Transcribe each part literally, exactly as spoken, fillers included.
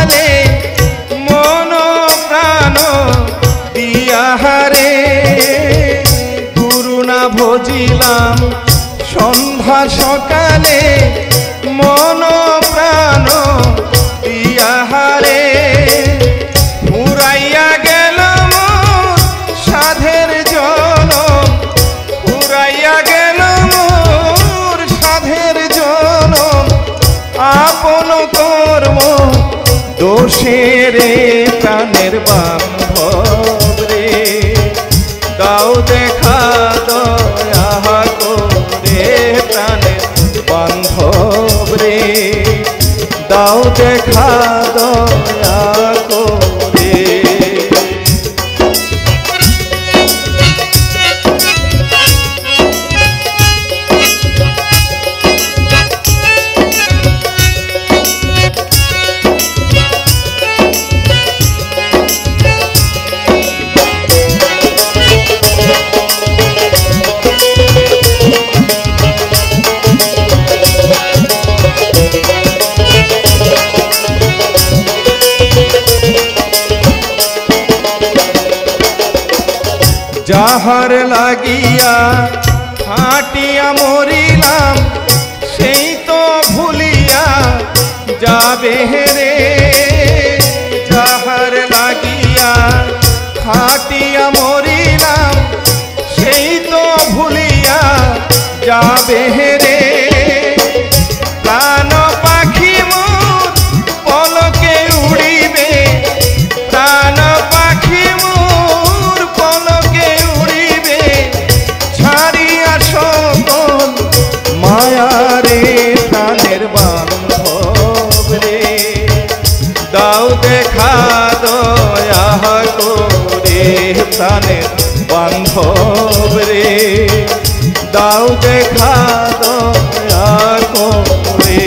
সকালে মন প্রাণ দিয়াহারে গুরু না ভজিলাম সন্ধ্যা সকালে মন প্রাণ দিয়াহারে ফুরাইয়া গেল মোর সাধের জনম ফুরাইয়া গেল মোর সাধের জনম আপন কর্ম দোষের প্রাণের বান্ধব রে দাও দেখা দয়া করে প্রাণের বান্ধব রে দাও দেখা দয়া করে যাহার লাগিয়া ফাটিয়া মরিলাম সেই তো ভুলিয়া যাবে রে যাহার লাগিয়া ফাটিয়া মরিলাম সেই তো ভুলিয়া যাবে রে প্রাণ পাখি মোর পলকে উড়িবে প্রাণ পাখি মোর পলকে উড়িবে ছাড়িয়া সকল মায়ারে প্রাণের বান্ধব রে দাও দেখা দয়া করে প্রাণের বান্ধব রে দাও দেখা দয়া করে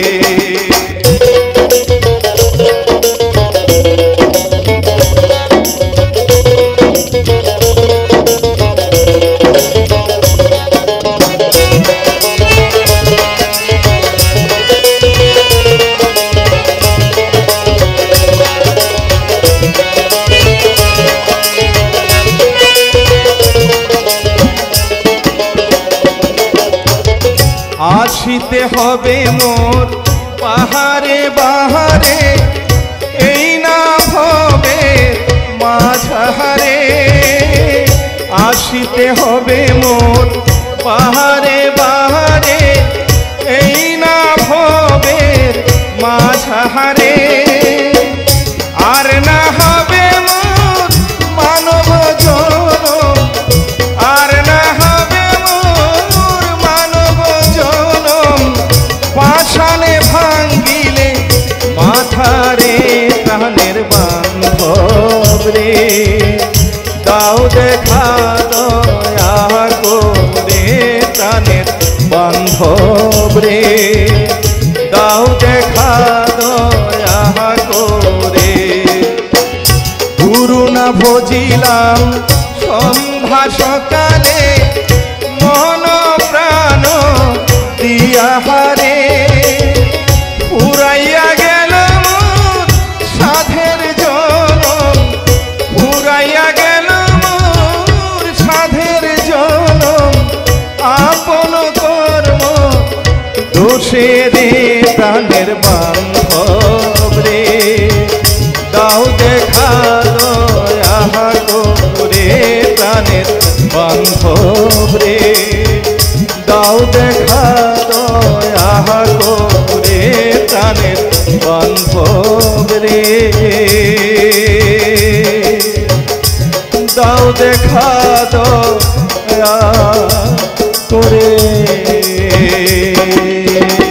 আসিতে হবে মোর পাহাড়ে বাহারে এই না ভবে মাঝারে আসিতে হবে মোর পাহাড়ে বাহারে এই না ভবে মাঝারে আর না হবে মোর মানব জনম আর না হবে মোর মানব জনম পাষাণে ভাঙ্গিলে মাথারে প্রাণের বান্ধব রে দাও দেখা দয়া করে প্রাণের বান্ধব রে দাও দেখা দয়া করে গুরু না ভজিলাম সন্ধ্যা সকালে মন প্রাণ দিয়াহারে ফুরাইয়া গেল মোর সাধের জনম ফুরাইয়া গেল মোর সাধের জনম আপন কর্ম দোষের প্রাণের বান্ধব রে দাও দেখা দয়া করে প্রাণের বান্ধব রে দাও দেখা দয়া করে প্রাণের বান্ধব রে দাও দেখা দয়া করে